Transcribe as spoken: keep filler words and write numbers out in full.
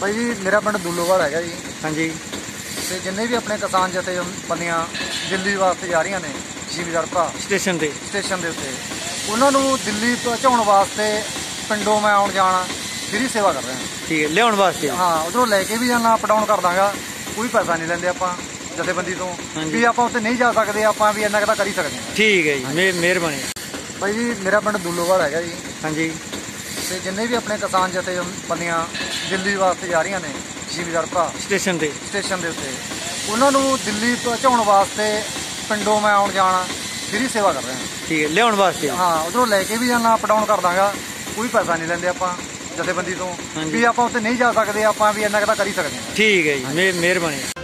ਬਾਈ ਜੀ ਮੇਰਾ ਪਿੰਡ ਦੂਲੋਵਾਲ ਹੈਗਾ ਜੀ। ਹਾਂਜੀ। ਤੇ ਜਿੰਨੇ ਵੀ ਆਪਣੇ ਕਿਸਾਨ ਜਥੇਬੰਦੀਆਂ ਦਿੱਲੀ ਵਾਸਤੇ ਜਾ ਰਹੀਆਂ ਨੇ ਜ਼ਿਮੀਦਾਰ ਭਰਾ ਸਟੇਸ਼ਨ ਤੇ ਸਟੇਸ਼ਨ ਦੇ ਉੱਤੇ, ਉਹਨਾਂ ਨੂੰ ਦਿੱਲੀ ਪਹੁੰਚਾਉਣ ਵਾਸਤੇ ਪਿੰਡੋਂ ਮੈਂ ਆਉਣ ਜਾਣਾ ਫ੍ਰੀ ਸੇਵਾ ਕਰ ਰਿਹਾ। ਠੀਕ ਹੈ, ਲਿਆਉਣ ਵਾਸਤੇ? ਹਾਂ, ਉਧਰੋਂ ਲੈ ਕੇ ਵੀ ਜਾਣਾ, ਅਪ ਡਾਊਨ ਕਰ ਦਾਂਗਾ, ਕੋਈ ਪੈਸਾ ਨਹੀਂ ਲੈਂਦੇ ਆਪਾਂ ਜਥੇਬੰਦੀ ਤੋਂ। ਵੀ ਆਪਾਂ ਉੱਥੇ ਨਹੀਂ ਜਾ ਸਕਦੇ, ਆਪਾਂ ਵੀ ਇੰਨਾ ਕੁ ਤਾਂ ਕਰ ਹੀ ਸਕਦੇ ਹਾਂ। ਠੀਕ ਹੈ ਜੀ, ਮਿਹਰਬਾਨੀ। ਬਾਈ ਜੀ ਮੇਰਾ ਪਿੰਡ ਦੂਲੋਵਾਲ ਹੈਗਾ ਜੀ। ਹਾਂਜੀ। ਤੇ ਜਿੰਨੇ ਵੀ ਆਪਣੇ ਕਿਸਾਨ ਜਥੇਬੰਦੀਆਂ ਦਿੱਲੀ ਵਾਸਤੇ ਜਾ ਰਹੀਆਂ ਨੇ ਜ਼ਿਮੀਦਾਰ ਭਰਾ ਸਟੇਸ਼ਨ ਤੇ ਸਟੇਸ਼ਨ ਦੇ ਉੱਤੇ, ਉਹਨਾਂ ਨੂੰ ਦਿੱਲੀ ਪਹੁੰਚਾਉਣ ਵਾਸਤੇ ਪਿੰਡੋਂ ਮੈਂ ਆਉਣ ਜਾਣਾ ਫ੍ਰੀ ਸੇਵਾ ਕਰ ਰਿਹਾ। ਠੀਕ ਹੈ, ਲਿਆਉਣ ਵਾਸਤੇ? ਹਾਂ, ਉਧਰੋਂ ਲੈ ਕੇ ਵੀ ਜਾਣਾ, ਅਪ ਡਾਊਨ ਕਰ ਦਾਂਗਾ, ਕੋਈ ਪੈਸਾ ਨਹੀਂ ਲੈਂਦੇ ਆਪਾਂ ਜਥੇਬੰਦੀ ਤੋਂ। ਵੀ ਆਪਾਂ ਉੱਥੇ ਨਹੀਂ ਜਾ ਸਕਦੇ, ਆਪਾਂ ਵੀ ਇੰਨਾ ਕੁ ਤਾਂ ਕਰ ਹੀ ਸਕਦੇ ਹਾਂ। ਠੀਕ ਹੈ ਜੀ, ਮਿਹਰਬਾਨੀ।